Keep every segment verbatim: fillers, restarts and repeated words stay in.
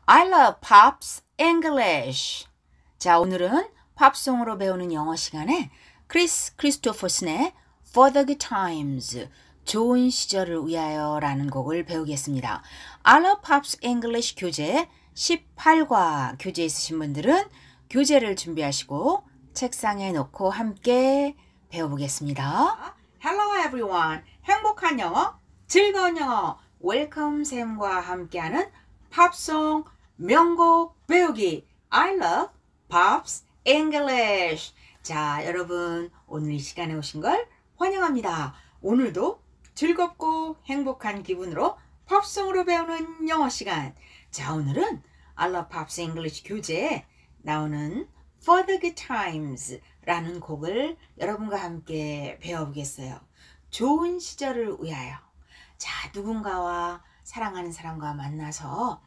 I love Pops English. 자, 오늘은 팝송으로 배우는 영어 시간에 크리스 크리스토퍼슨의 For the Good Times, 좋은 시절을 위하여 라는 곡을 배우겠습니다. I love Pops English 교재 십팔 과 교재 있으신 분들은 교재를 준비하시고 책상에 놓고 함께 배워보겠습니다. Hello everyone. 행복한 영어, 즐거운 영어, 웰컴 쌤과 함께하는 팝송 명곡 배우기 I love Pops English. 자, 여러분 오늘 이 시간에 오신 걸 환영합니다. 오늘도 즐겁고 행복한 기분으로 팝송으로 배우는 영어 시간. 자, 오늘은 I love Pops English 교재에 나오는 For the Good Times 라는 곡을 여러분과 함께 배워보겠어요. 좋은 시절을 위하여. 자, 누군가와 사랑하는 사람과 만나서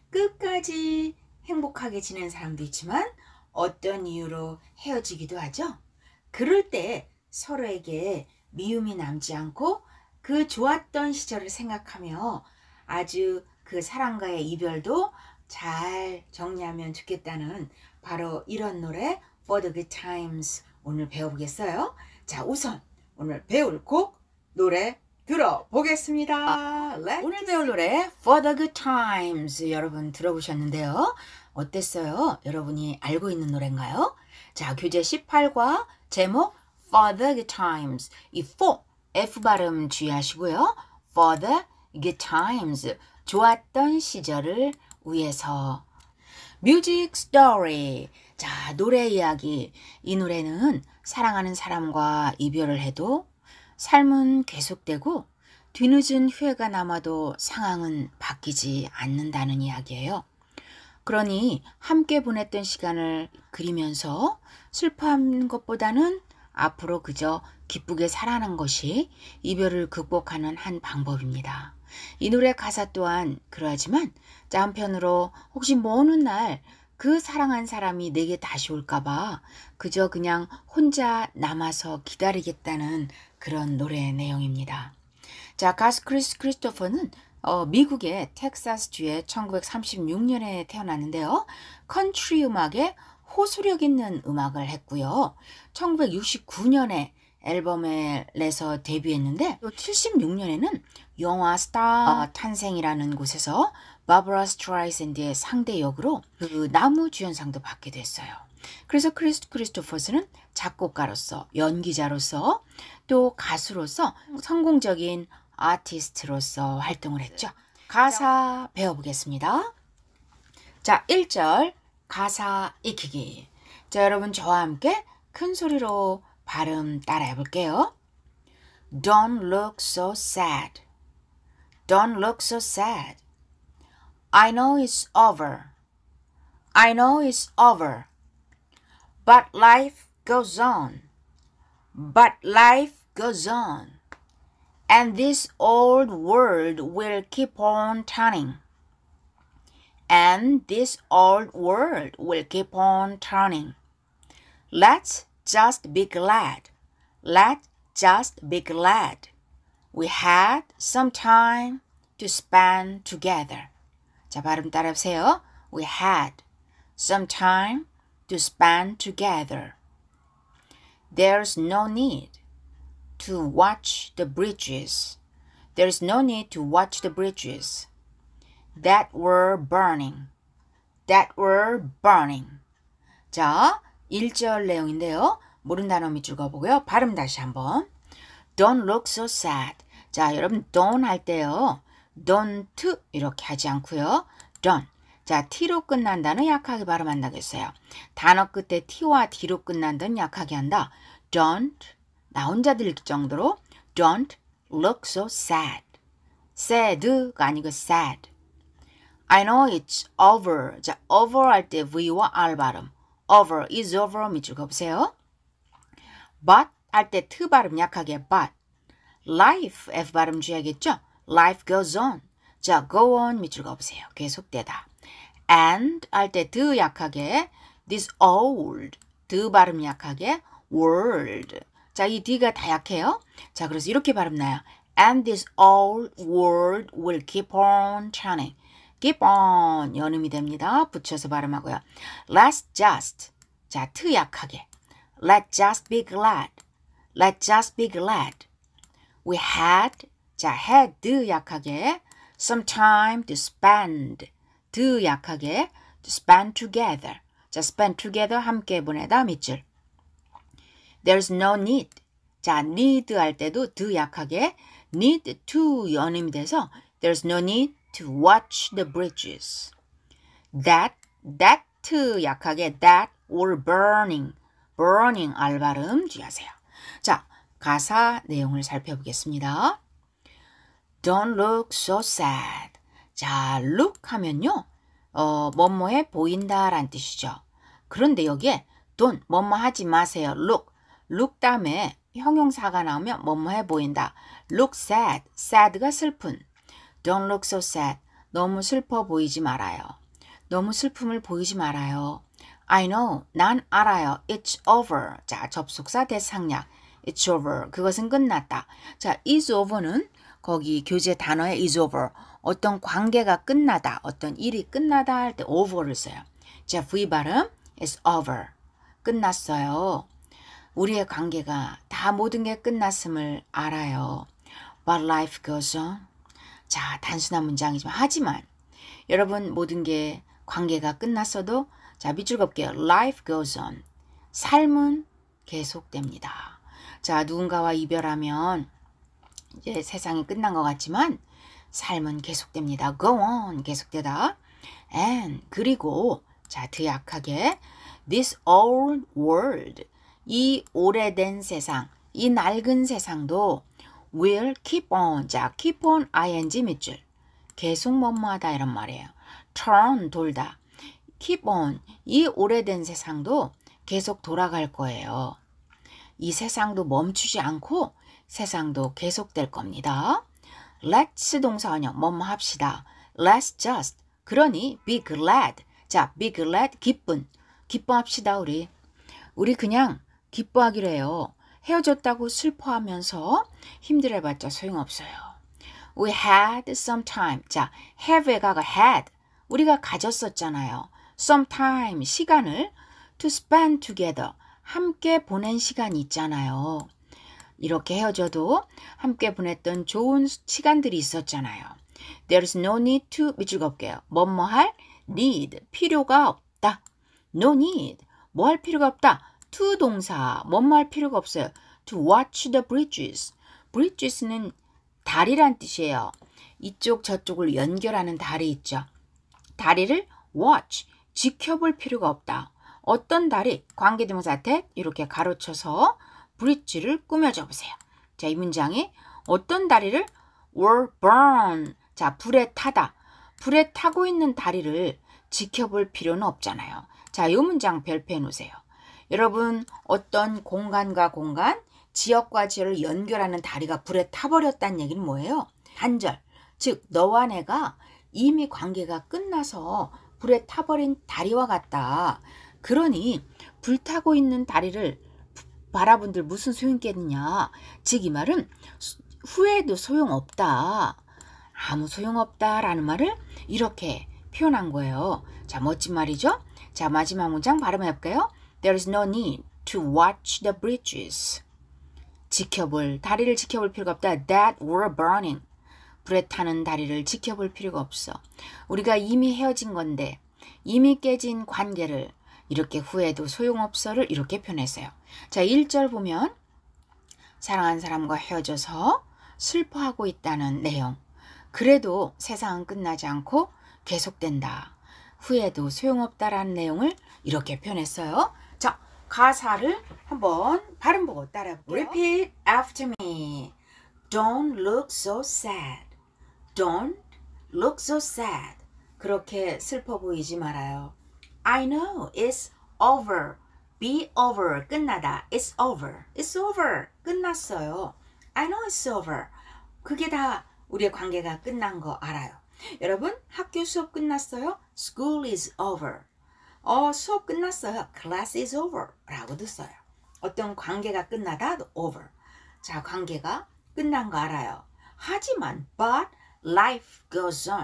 끝까지 행복하게 지낸 사람도 있지만 어떤 이유로 헤어지기도 하죠. 그럴 때 서로에게 미움이 남지 않고 그 좋았던 시절을 생각하며 아주 그 사랑과의 이별도 잘 정리하면 좋겠다는 바로 이런 노래 For the Good Times 오늘 배워보겠어요. 자, 우선 오늘 배울 곡 노래 들어보겠습니다. 아, 오늘 배울 노래 For the Good Times 여러분 들어보셨는데요. 어땠어요? 여러분이 알고 있는 노래인가요? 자, 교재 십팔 과 제목 For the Good Times. 이 for, F 발음 주의하시고요. For the Good Times. 좋았던 시절을 위해서. Music Story. 자, 노래 이야기. 이 노래는 사랑하는 사람과 이별을 해도 삶은 계속되고 뒤늦은 후회가 남아도 상황은 바뀌지 않는다는 이야기예요. 그러니 함께 보냈던 시간을 그리면서 슬퍼하는 것보다는 앞으로 그저 기쁘게 살아가는 것이 이별을 극복하는 한 방법입니다. 이 노래 가사 또한 그러하지만 한편으로 혹시 먼 훗날 그 사랑한 사람이 내게 다시 올까봐 그저 그냥 혼자 남아서 기다리겠다는 그런 노래의 내용입니다. 자, 가수 크리스 크리스토퍼는 어, 미국의 텍사스주에 천구백삼십육 년에 태어났는데요. 컨트리 음악에 호소력 있는 음악을 했고요. 천구백육십구 년에 앨범을 내서 데뷔했는데 또 칠십육 년에는 영화 스타 탄생이라는 곳에서 바브라 스트라이샌드의 상대 역으로 그 나무 주연상도 받게 됐어요. 그래서 크리스 크리스토퍼스는 작곡가로서, 연기자로서, 또 가수로서 성공적인 아티스트로서 활동을 했죠. 가사 배워보겠습니다. 자, 일 절 가사 익히기. 자, 여러분 저와 함께 큰 소리로 발음 따라해 볼게요. Don't look so sad. Don't look so sad. I know it's over. I know it's over. But life goes on. But life goes on. And this old world will keep on turning. And this old world will keep on turning. Let's just be glad. Let's just be glad. We had some time to spend together. 자, 발음 따라하세요. We had some time to spend together. There's no need to watch the bridges. There's no need to watch the bridges that were burning. That were burning. 자, 일 절 내용인데요. 모르는 단어 밑줄 그어보고요. 발음 다시 한번. Don't look so sad. 자, 여러분 don't 할 때요. don't 이렇게 하지 않고요. don't. 자, t로 끝난 단어 약하게 발음한다고 했어요. 단어 끝에 t와 d로 끝난 단어 약하게 한다. Don't. 나 혼자 들릴 정도로 Don't look so sad. sad가 아니고 sad. I know it's over. 자, over 할 때 V와 R 발음. over, is over 밑줄 그어보세요. but 할 때 T 발음 약하게 but. life, F 발음 주의하겠죠? life goes on. 자, go on 밑줄 그어보세요. 계속되다. and 할 때 D 약하게 this old, D 발음 약하게 world. 자, 이 D가 다 약해요. 자, 그래서 이렇게 발음 나요. And this old world will keep on turning. keep on 연음이 됩니다. 붙여서 발음하고요. Let's just 자, 트 약하게 Let's just be glad. Let's just be glad. We had 자, had 약하게 some time to spend. 드 약하게 to spend together. 자, spend together 함께 보내다 밑줄. There's no need. 자, need 할 때도 드 약하게 need to 연음이 돼서 there's no need to watch the bridges. That, that 약하게 that were burning. burning 알 발음 주의하세요. 자, 가사 내용을 살펴보겠습니다. Don't look so sad. 자, look 하면요. 어, 뭐뭐해 보인다 라는 뜻이죠. 그런데 여기에 don't 뭐뭐 하지 마세요. look. look 다음에 형용사가 나오면 뭐뭐해 보인다. look sad. sad가 슬픈. Don't look so sad. 너무 슬퍼 보이지 말아요. 너무 슬픔을 보이지 말아요. I know. 난 알아요. It's over. 자, 접속사 대상약. It's over. 그것은 끝났다. 자, is over는 거기 교재 단어에 is over. 어떤 관계가 끝나다. 어떤 일이 끝나다 할 때 over를 써요. 자, V 발음 is over. 끝났어요. 우리의 관계가 다 모든 게 끝났음을 알아요. But life goes on. 자, 단순한 문장이지만 하지만 여러분 모든 게 관계가 끝났어도 자, 밑줄 긋게요. Life goes on. 삶은 계속됩니다. 자, 누군가와 이별하면 이제 세상이 끝난 것 같지만 삶은 계속됩니다. Go on. 계속되다. And 그리고 자, 더 약하게 This old world. 이 오래된 세상, 이 낡은 세상도 will keep on. 자, keep on ing 밑줄. 계속 뭐뭐하다 이런 말이에요. turn 돌다. keep on. 이 오래된 세상도 계속 돌아갈 거예요. 이 세상도 멈추지 않고 세상도 계속될 겁니다. Let's 동사원형 뭐뭐 합시다. Let's just. 그러니 be glad. 자, be glad 기쁜. 기뻐합시다 우리. 우리 그냥 기뻐하기로 해요. 헤어졌다고 슬퍼하면서 힘들어봤자 소용없어요. We had some time. 자, have에 가가 had. 우리가 가졌었잖아요. some time. 시간을 to spend together. 함께 보낸 시간이 있잖아요. 이렇게 헤어져도 함께 보냈던 좋은 시간들이 있었잖아요. There's no need to 밑줄 긋게요. 뭐뭐 할 need. 필요가 없다. No need. 뭐 할 필요가 없다. to 동사. 뭐뭐 할 필요가 없어요. To watch the bridges. bridges는 다리란 뜻이에요. 이쪽 저쪽을 연결하는 다리 있죠. 다리를 watch. 지켜볼 필요가 없다. 어떤 다리? 관계대명사 that 이렇게 가로쳐서 bridge를 꾸며줘 보세요. 자, 이 문장이 어떤 다리를 were burn. 자, 불에 타다. 불에 타고 있는 다리를 지켜볼 필요는 없잖아요. 자, 이 문장 별표해 놓으세요. 여러분, 어떤 공간과 공간, 지역과 지역을 연결하는 다리가 불에 타버렸다는 얘기는 뭐예요? 단절. 즉, 너와 내가 이미 관계가 끝나서 불에 타버린 다리와 같다. 그러니 불타고 있는 다리를 바라본들 무슨 소용 있겠느냐. 즉, 이 말은 후회도 소용없다. 아무 소용없다라는 말을 이렇게 표현한 거예요. 자, 멋진 말이죠? 자, 마지막 문장 발음해볼까요? There is no need to watch the bridges. 지켜볼, 다리를 지켜볼 필요가 없다. That were burning. 불에 타는 다리를 지켜볼 필요가 없어. 우리가 이미 헤어진 건데 이미 깨진 관계를 이렇게 후회도 소용없어를 이렇게 표현했어요. 자, 일 절 보면 사랑하는 사람과 헤어져서 슬퍼하고 있다는 내용. 그래도 세상은 끝나지 않고 계속된다. 후회도 소용없다라는 내용을 이렇게 표현했어요. 자, 가사를 한번 발음 보고 따라 볼게요. Repeat after me. Don't look so sad. Don't look so sad. 그렇게 슬퍼 보이지 말아요. I know it's over. Be over. 끝나다. It's over. It's over. 끝났어요. I know it's over. 그게 다 우리의 관계가 끝난 거 알아요. 여러분, 학교 수업 끝났어요? School is over. 어, 수업 끝났어요. Class is over. 라고도 써요. 어떤 관계가 끝나다 over. 자, 관계가 끝난 거 알아요. 하지만 but life goes on.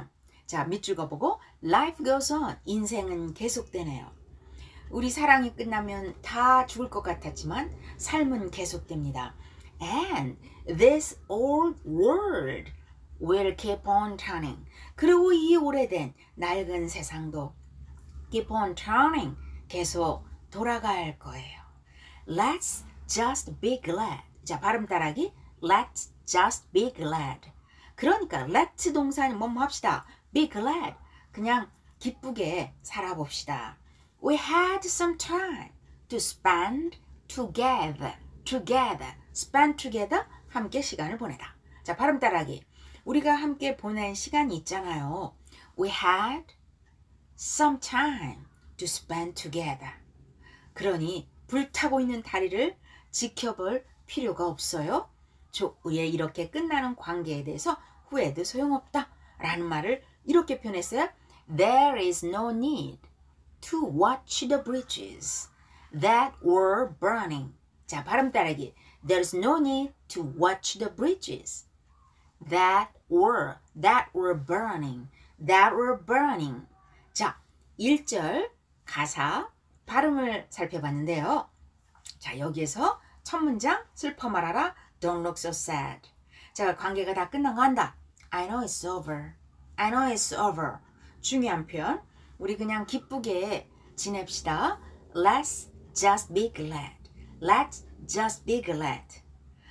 자, 밑줄 그어보고 life goes on. 인생은 계속되네요. 우리 사랑이 끝나면 다 죽을 것 같았지만 삶은 계속됩니다. And this old world will keep on turning. 그리고 이 오래된 낡은 세상도 keep on turning. 계속 돌아갈 거예요. Let's just be glad. 자, 발음 따라하기. Let's just be glad. 그러니까 let 동사는 뭐뭐 합시다. be glad. 그냥 기쁘게 살아봅시다. We had some time to spend together. together. spend together. 함께 시간을 보내다. 자, 발음 따라하기. 우리가 함께 보낸 시간이 있잖아요. We had some time to spend together. 그러니 불타고 있는 다리를 지켜볼 필요가 없어요. 우리의 이렇게 끝나는 관계에 대해서 후회도 소용없다 라는 말을 이렇게 표현했어요. There is no need to watch the bridges that were burning. 자, 발음 따라하기. There's no need to watch the bridges that were that were burning. that were burning. 자, 일 절 가사 발음을 살펴봤는데요. 자, 여기에서 첫 문장 슬퍼 말아라. Don't look so sad. 자, 관계가 다 끝난 거 한다. I know it's over. I know it's over. 중요한 표현. 우리 그냥 기쁘게 지냅시다. Let's just be glad. Let's just be glad.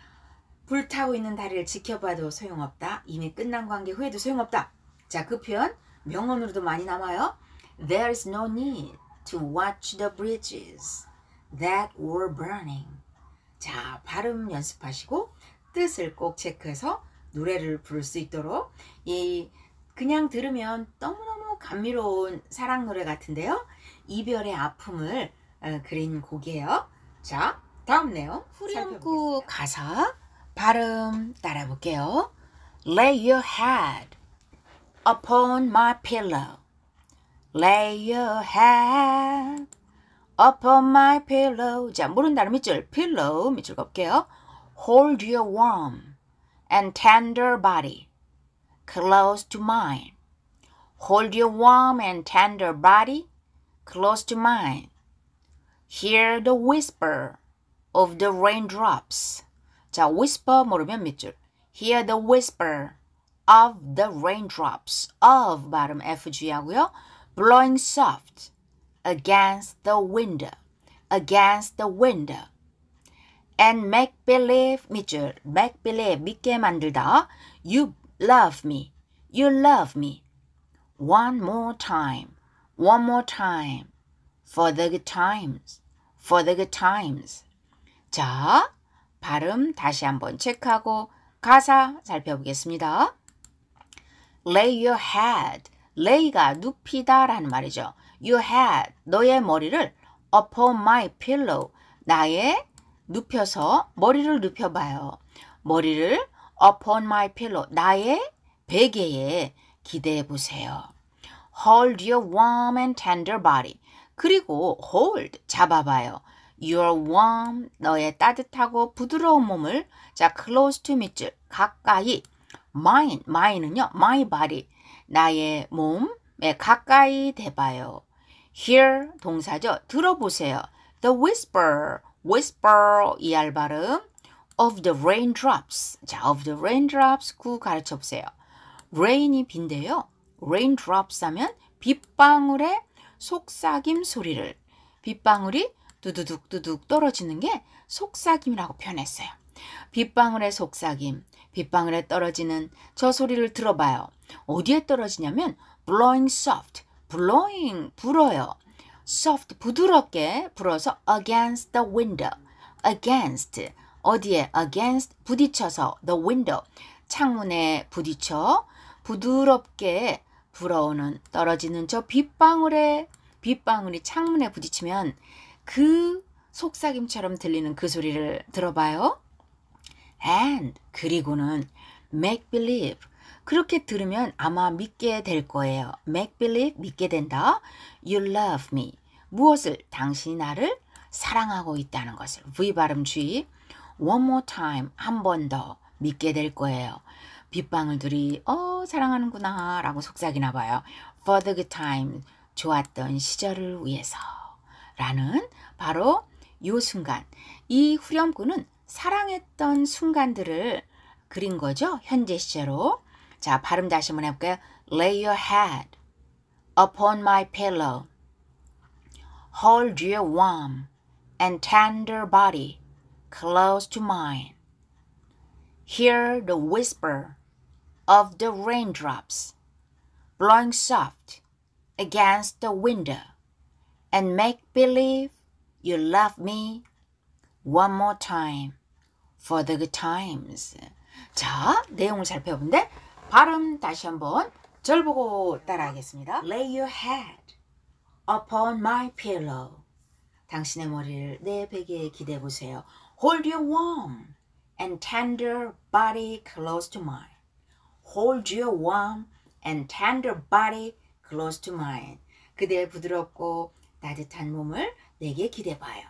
불타고 있는 다리를 지켜봐도 소용없다. 이미 끝난 관계 후에도 소용없다. 자, 그 표현 명언으로도 많이 남아요. There's no need to watch the bridges that were burning. 자, 발음 연습하시고 뜻을 꼭 체크해서 노래를 부를 수 있도록. 이 그냥 들으면 너무너무 감미로운 사랑 노래 같은데요. 이별의 아픔을 어, 그린 곡이에요. 자, 다음 내용 후렴구 가사 발음 따라 볼게요. Lay your head upon my pillow. Lay your head upon my pillow. 자, 모른다는 밑줄 pillow 밑줄 걷게요. Hold your warm and tender body close to mine. Hold your warm and tender body close to mine. Hear the whisper of the raindrops. 자, whisper 모르면 밑줄. Hear the whisper of the raindrops. of 발음 에프지 하고요. Blowing soft against the window. against the window. And make believe 밑줄. make believe 믿게 만들다. You love me. You love me. One more time. One more time. For the good times. For the good times. 자, 발음 다시 한번 체크하고 가사 살펴보겠습니다. Lay your head. lay가 눕히다 라는 말이죠. Your head. 너의 머리를 upon my pillow. 나의 눕혀서 머리를 눕혀봐요. 머리를 upon my pillow. 나의 베개에 기대해 보세요. Hold your warm and tender body. 그리고 hold, 잡아봐요. Your warm, 너의 따뜻하고 부드러운 몸을 자, close to 밑줄, 가까이. Mine, mine은요, my body, 나의 몸에 가까이 대봐요. Hear, 동사죠. 들어보세요. The whisper, whisper, 이알 발음. Of the raindrops. 자, of the raindrops, 구 가르쳐보세요. rain이 빈데요. raindrops 하면 빗방울의 속삭임 소리를, 빗방울이 두두둑 두둑 떨어지는 게 속삭임이라고 표현했어요. 빗방울의 속삭임, 빗방울에 떨어지는 저 소리를 들어봐요. 어디에 떨어지냐면 blowing soft, blowing 불어요. soft 부드럽게 불어서 against the window, against 어디에 against 부딪혀서 the window 창문에 부딪혀 부드럽게 불어오는 떨어지는 저 빗방울에 빗방울이 창문에 부딪히면 그 속삭임처럼 들리는 그 소리를 들어봐요. And 그리고는 make believe 그렇게 들으면 아마 믿게 될 거예요. make believe 믿게 된다. You love me 무엇을? 당신이 나를 사랑하고 있다는 것을. V 발음 주의. One more time 한 번 더 믿게 될 거예요. 빗방울들이 어 사랑하는구나 라고 속삭이나 봐요. For the good times, 좋았던 시절을 위해서 라는 바로 요 순간, 이 후렴구는 사랑했던 순간들을 그린 거죠. 현재 시제로. 자, 발음 다시 한번 해볼까요? Lay your head upon my pillow. Hold your warm and tender body close to mine. Hear the whisper of the raindrops blowing soft against the window and make believe you love me one more time for the good times. 자, 내용을 살펴보는데 발음 다시 한번 절 보고 따라하겠습니다. Lay your head upon my pillow. 당신의 머리를 내 베개에 기대 보세요. Hold your warm and tender body close to mine. Hold your warm and tender body close to mine. 그대의 부드럽고 따뜻한 몸을 내게 기대봐요.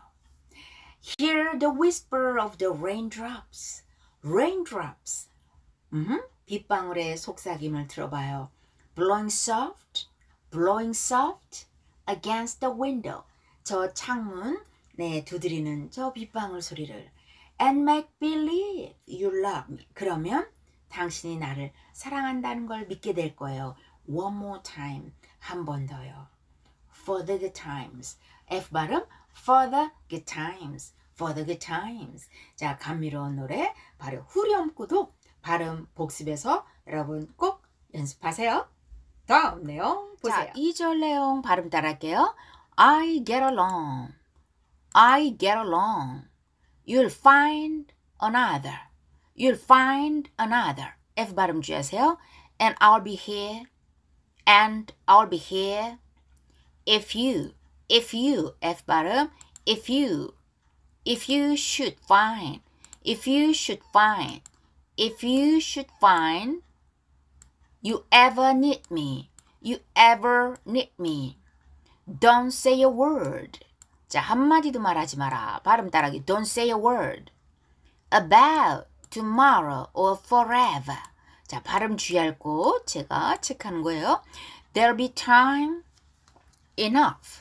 Hear the whisper of the raindrops. Raindrops. 음, 빗방울의 속삭임을 들어봐요. Blowing soft, blowing soft against the window. 저 창문 네 두드리는 저 빗방울 소리를. And make believe you love me. 그러면 당신이 나를 사랑한다는 걸 믿게 될 거예요. One more time. 한 번 더요. For the good times. F 발음 for the good times. For the good times. 자, 감미로운 노래 바로 후렴구도 발음 복습해서 여러분 꼭 연습하세요. 다음 내용 보세요. 자, 이 절 내용 발음 따라할게요. I get along. I get along. You'll find another. You'll find another. F 발음 주의하세요. And I'll be here. And I'll be here. If you, if you, F 발음, if you, if you should find, if you should find, if you should find, you ever need me, you ever need me. Don't say a word. 자, 한마디도 말하지 마라. 발음 따라하기. Don't say a word about tomorrow or forever. 자, 발음 주의할 곳 제가 체크하는 거예요. There'll be time enough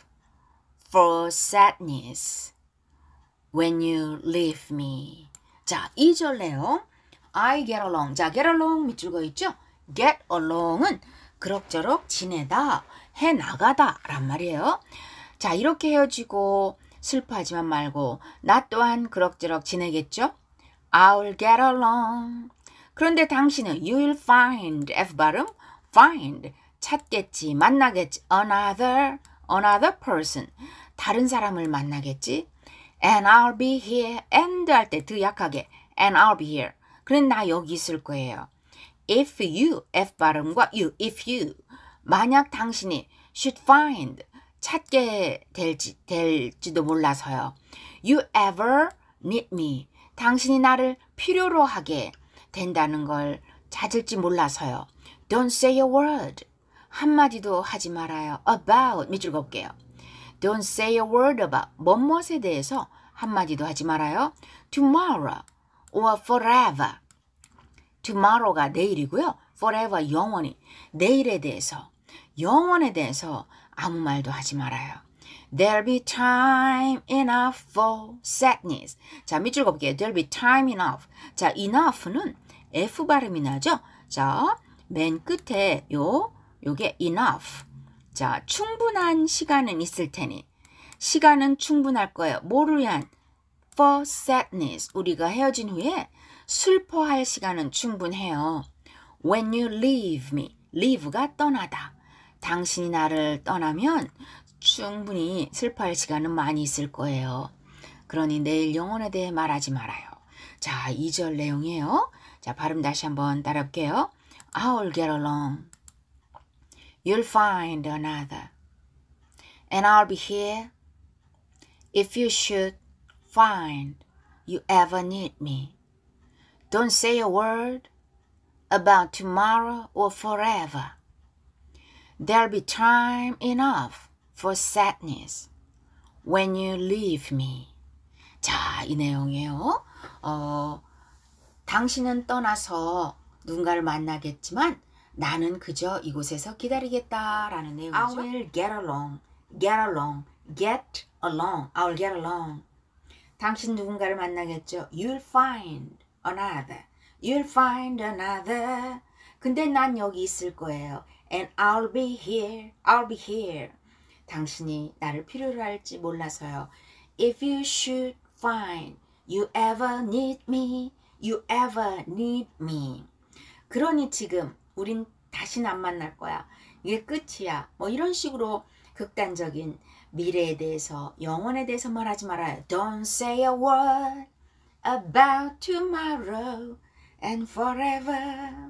for sadness when you leave me. 자, 이 절 내용 I get along. 자, get along 밑줄 그어 있죠? get along은 그럭저럭 지내다, 해나가다 란 말이에요. 자, 이렇게 헤어지고 슬퍼하지만 말고 나 또한 그럭저럭 지내겠죠? I'll get along. 그런데 당신은 you'll find, F 발음, find, 찾겠지, 만나겠지, another, another person, 다른 사람을 만나겠지. And I'll be here, and 할 때 더 약하게, and I'll be here. 그래 나 여기 있을 거예요. If you, F 발음과 you, if you, 만약 당신이 should find, 찾게 될지, 될지도 몰라서요. You ever need me. 당신이 나를 필요로 하게 된다는 걸 찾을지 몰라서요. Don't say a word. 한마디도 하지 말아요. About. 밑줄 그을게요. Don't say a word about. 뭐뭇에 대해서 한마디도 하지 말아요. Tomorrow or forever. Tomorrow가 내일이고요. Forever 영원히. 내일에 대해서, 영원에 대해서 아무 말도 하지 말아요. There'll be time enough for sadness. 자, 밑줄 그을게요. There'll be time enough. 자, enough는 F 발음이 나죠? 자, 맨 끝에 요, 요게 enough. 자, 충분한 시간은 있을 테니. 시간은 충분할 거예요. 뭐를 위한? For sadness. 우리가 헤어진 후에 슬퍼할 시간은 충분해요. When you leave me. leave가 떠나다. 당신이 나를 떠나면 충분히 슬퍼할 시간은 많이 있을 거예요. 그러니 내일 영혼에 대해 말하지 말아요. 자, 이 절 내용이에요. 자, 발음 다시 한번 따라할게요. I'll get along. You'll find another. And I'll be here if you should find you ever need me. Don't say a word about tomorrow or forever. There'll be time enough for sadness when you leave me. 자, 이 내용이에요. 어, 당신은 떠나서 누군가를 만나겠지만 나는 그저 이곳에서 기다리겠다라는 내용이죠. I will get along, get along, get along, I will get along. 당신 누군가를 만나겠죠. You'll find another, you'll find another. 근데 난 여기 있을 거예요. And I'll be here, I'll be here. 당신이 나를 필요로 할지 몰라서요. If you should find you ever need me, you ever need me. 그러니 지금 우린 다시는 안 만날 거야. 이게 끝이야. 뭐 이런 식으로 극단적인 미래에 대해서, 영원에 대해서 말하지 말아요. Don't say a word about tomorrow and forever.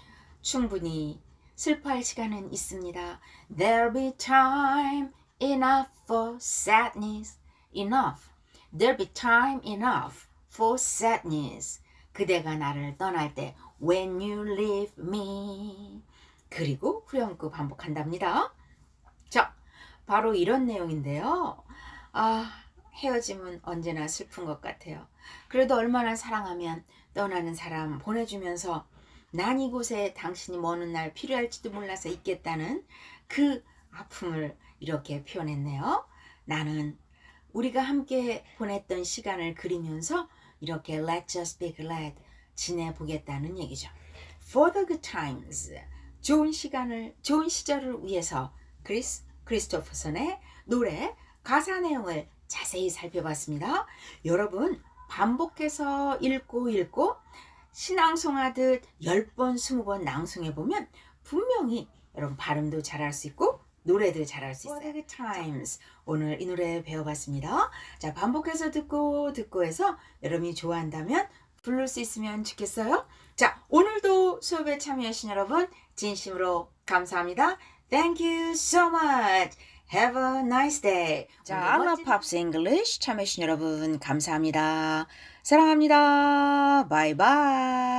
충분히 슬퍼할 시간은 있습니다. There'll be time enough for sadness. Enough. There'll be time enough for sadness. 그대가 나를 떠날 때 When you leave me. 그리고 후렴구 반복한답니다. 자, 바로 이런 내용인데요. 아, 헤어짐은 언제나 슬픈 것 같아요. 그래도 얼마나 사랑하면 떠나는 사람 보내주면서 난 이곳에 당신이 먼 날 필요할지도 몰라서 있겠다는 그 아픔을 이렇게 표현했네요. 나는 우리가 함께 보냈던 시간을 그리면서 이렇게 Let's just be glad 지내보겠다는 얘기죠. For the good times, 좋은 시간을, 좋은 시절을 위해서 크리스 크리스토퍼슨의 노래 가사 내용을 자세히 살펴봤습니다. 여러분 반복해서 읽고 읽고 신앙송하듯 열 번, 스무 번 낭송해보면 분명히 여러분 발음도 잘할 수 있고 노래도 잘할 수 있어요. For the good times. 오늘 이 노래 배워봤습니다. 자, 반복해서 듣고 듣고 해서 여러분이 좋아한다면 부를 수 있으면 좋겠어요. 자, 오늘도 수업에 참여하신 여러분 진심으로 감사합니다. Thank you so much. Have a nice day. 자, I love Pops English 참여해주신 여러분 감사합니다. 사랑합니다. 바이바이.